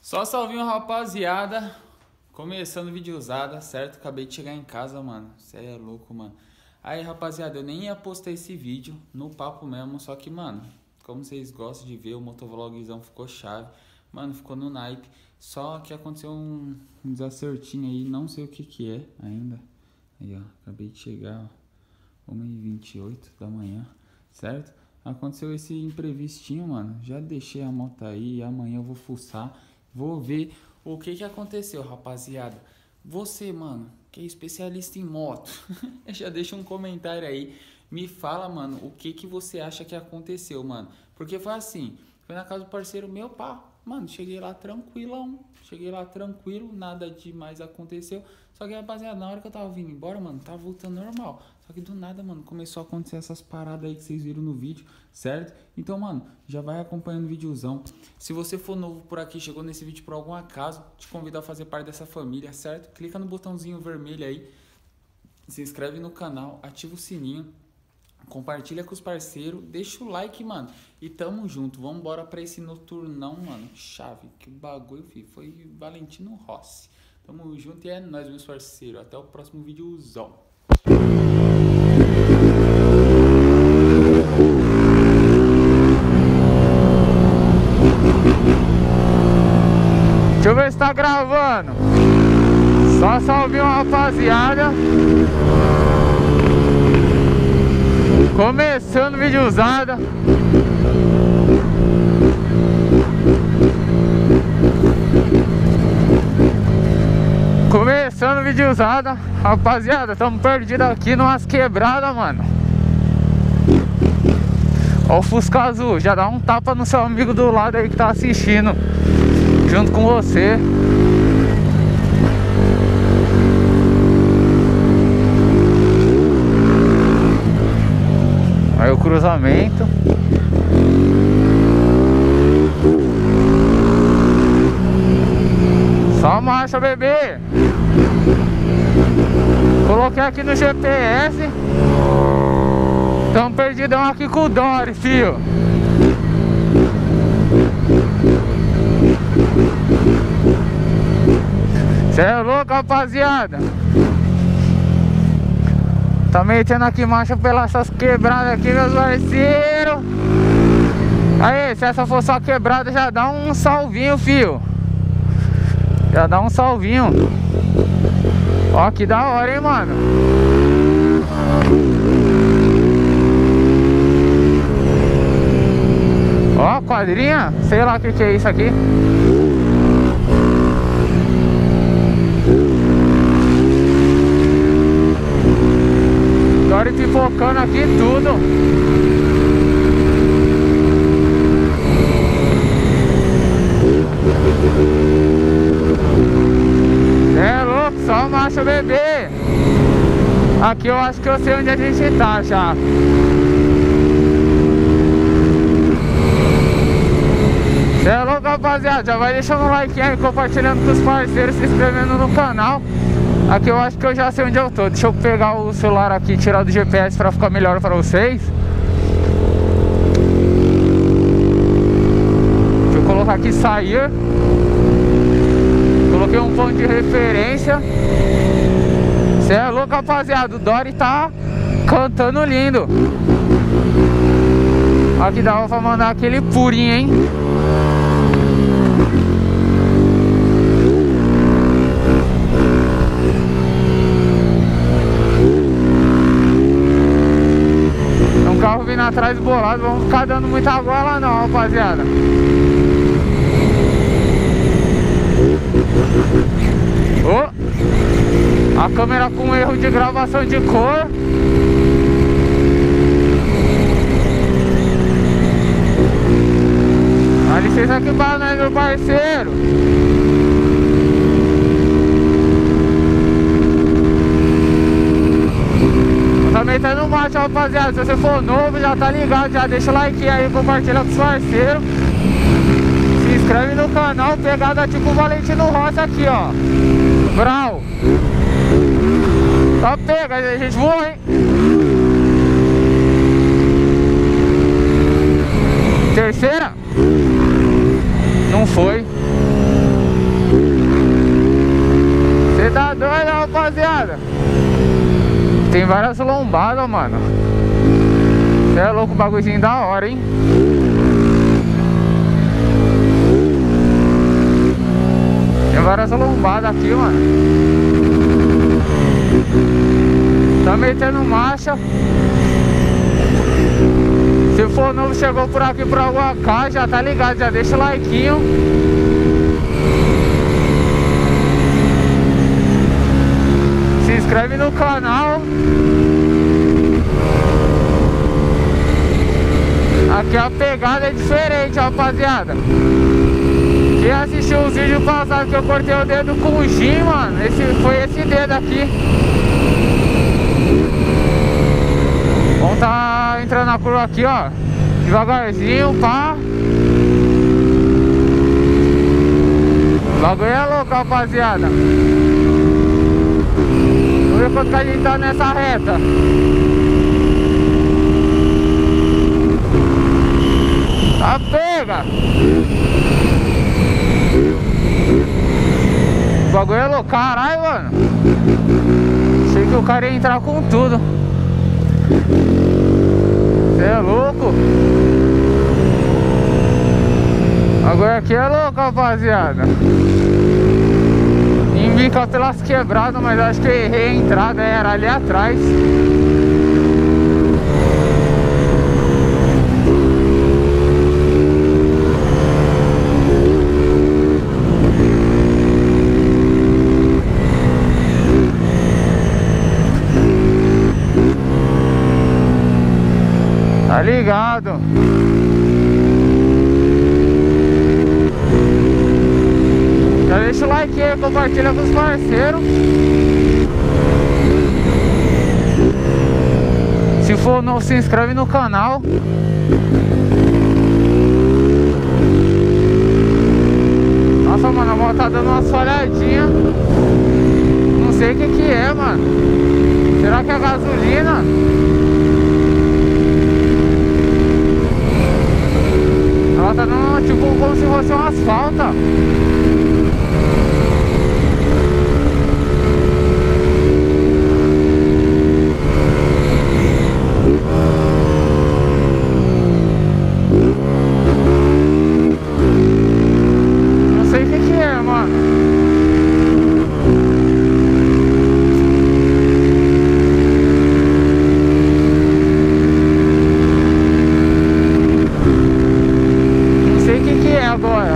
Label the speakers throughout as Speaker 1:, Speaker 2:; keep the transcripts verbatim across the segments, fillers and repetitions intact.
Speaker 1: Só salvinho, rapaziada. Começando o vídeo usada, certo? Acabei de chegar em casa, mano. Cê é louco, mano. Aí, rapaziada, eu nem ia postar esse vídeo no papo mesmo. Só que, mano, como vocês gostam de ver, o motovlogzão ficou chave. Mano, ficou no naipe. Só que aconteceu um, um desacertinho aí. Não sei o que que é ainda. Aí, ó. Acabei de chegar, ó. uma e vinte e oito da manhã, certo? Aconteceu esse imprevistinho, mano. Já deixei a moto aí. Amanhã eu vou fuçar. Vou ver o que que aconteceu, rapaziada. Você, mano, que é especialista em moto, já deixa um comentário aí. Me fala, mano, o que que você acha que aconteceu, mano. Porque foi assim, foi na casa do parceiro meu, pá. Mano, cheguei lá tranquilão. Cheguei lá tranquilo, nada demais aconteceu. Só que, rapaziada, na hora que eu tava vindo embora, mano, tava voltando normal. Só que do nada, mano, começou a acontecer essas paradas aí que vocês viram no vídeo, certo? Então, mano, já vai acompanhando o videozão. Se você for novo por aqui, chegou nesse vídeo por algum acaso, te convido a fazer parte dessa família, certo? Clica no botãozinho vermelho aí, se inscreve no canal, ativa o sininho. Compartilha com os parceiros, deixa o like, mano. E tamo junto, vamos embora pra esse noturnão, mano. Chave, que bagulho, filho. Foi Valentino Rossi. Tamo junto e é nóis, meus parceiros. Até o próximo videozão.
Speaker 2: Deixa eu ver se tá gravando. Só salvinho, rapaziada. Começando o vídeo usada. Começando o vídeo usada. Rapaziada, estamos perdidos aqui numas quebradas, mano. Ó o Fusca azul. Já dá um tapa no seu amigo do lado aí que tá assistindo junto com você. Aí o cruzamento. Só marcha, bebê. Coloquei aqui no G P S. Tamo perdidão aqui com o Dory, fio. Cê é louco, rapaziada. Tá metendo aqui marcha pelas essas quebradas aqui, meus parceiros. Aí, se essa for só quebrada, já dá um salvinho, fio. Já dá um salvinho. Ó, que da hora, hein, mano. Ó, quadrinha. Sei lá o que que é isso aqui. Dory pipocando aqui tudo. É louco, só marcha, bebê. Aqui eu acho que eu sei onde a gente tá já. Cê é louco, rapaziada. Já vai deixando o like aí, compartilhando com os parceiros, se inscrevendo no canal. Aqui eu acho que eu já sei onde eu tô. Deixa eu pegar o celular aqui e tirar do G P S pra ficar melhor pra vocês. Deixa eu colocar aqui sair. Coloquei um ponto de referência. Cê é louco, rapaziada. O Dory tá cantando lindo. Aqui dá pra mandar aquele purinho, hein? Carro vindo atrás bolado, vamos ficar dando muita água lá não, rapaziada. Oh, a câmera com erro de gravação de cor. Dá licença aqui pra nós, meu parceiro. Tá metendo marcha, rapaziada. Se você for novo, já tá ligado, já deixa o like aí, compartilha com os parceiros. Se inscreve no canal, pegada tipo o Valentino Rossi aqui, ó. Brau. Só pega, a gente voa, hein. Terceira. Não foi. Tem várias lombadas, mano. Cê é louco, bagulhozinho da hora, hein? Tem várias lombadas aqui, mano. Tá metendo marcha. Se for novo, chegou por aqui por alguma casa, já tá ligado, já deixa o likeinho. Se inscreve no canal. Aqui a pegada é diferente, rapaziada. Quem assistiu os vídeos passados que eu cortei o dedo com o Jim, mano, esse, foi esse dedo aqui. Vamos tá entrando na curva aqui, ó. Devagarzinho, pá. O bagulho é louco, rapaziada. Vamos ver quanto que a gente tá nessa reta. Tá pega. O bagulho é louco, caralho, mano. Achei que o cara ia entrar com tudo. Cê é louco. Agora aqui é louco, rapaziada. Embica pelas quebradas, mas acho que eu errei a entrada, era ali atrás. Tá ligado? Já deixa o like aí, compartilha com os parceiros. Se for novo, se inscreve no canal. Nossa, mano, a moto tá dando umas falhadinhas. Não sei o que que é, mano. Será que é gasolina? Ela tá dando tipo como se fosse um asfalto. Não sei o que que é, mano. Agora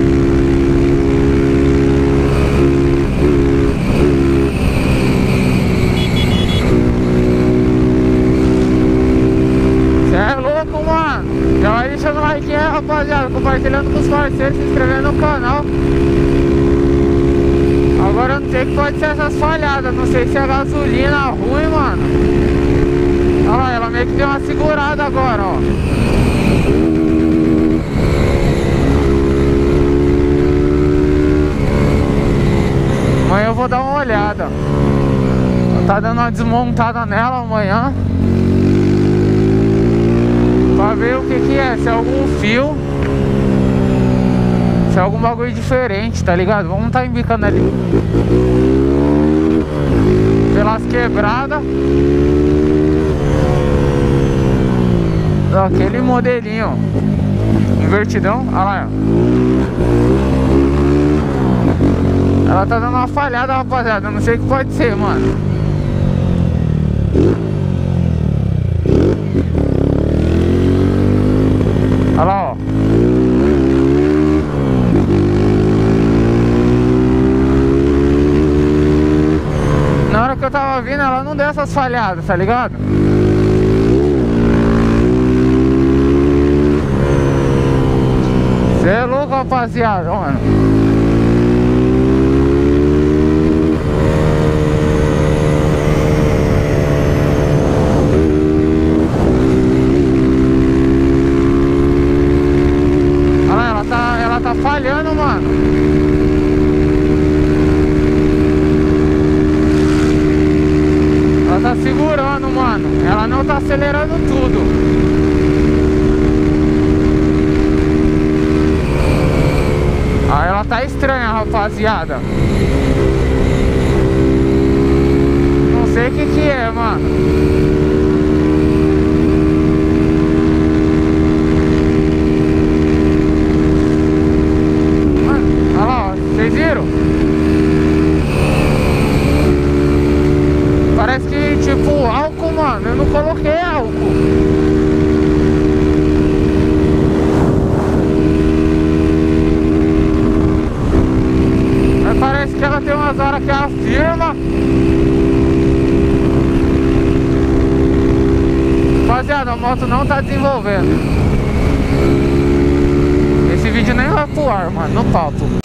Speaker 2: cê é louco, mano. Já vai deixando o like aí, rapaziada, compartilhando com os parceiros, se inscrevendo no canal. Agora eu não sei que pode ser essas falhadas. Não sei se é gasolina ruim, mano. Olha lá, ela meio que deu uma segurada agora, ó. Amanhã eu vou dar uma olhada. Tá dando uma desmontada nela amanhã, pra ver o que que é. Se é algum fio, se é algum bagulho diferente, tá ligado? Vamos tá embicando ali pelas quebradas. Aquele modelinho invertidão, olha lá, ó. Ela tá dando uma falhada, rapaziada. Não sei o que pode ser, mano. Olha lá, ó. Na hora que eu tava vindo, ela não deu essas falhadas, tá ligado? Cê é louco, rapaziada, mano. Tá falhando, mano. Ela tá segurando, mano. Ela não tá acelerando tudo. Ah, ela tá estranha, rapaziada. Não sei o que que é, mano. Mano, olha lá, ó, vocês viram? Parece que tipo álcool, mano. Eu não coloquei álcool. Parece que ela tem umas horas que ela firma. Rapaziada, a moto não tá desenvolvendo. Esse vídeo nem vai pro ar, mano, no papo.